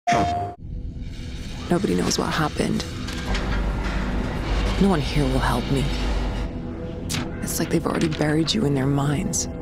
Nobody knows what happened. No one here will help me. It's like they've already buried you in their minds.